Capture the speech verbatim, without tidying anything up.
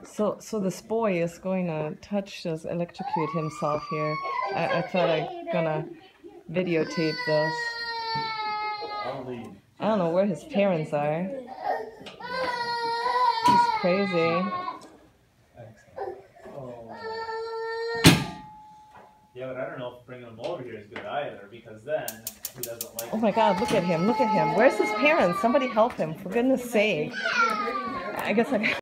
So, so this boy is going to touch this, electrocute himself here. I, I thought I'm gonna videotape this. I don't know where his parents are. He's crazy. Yeah, but I don't know if bringing him over here is good either, because then he doesn't like. Oh my God! Look at him! Look at him! Where's his parents? Somebody help him! For goodness sake! I guess I.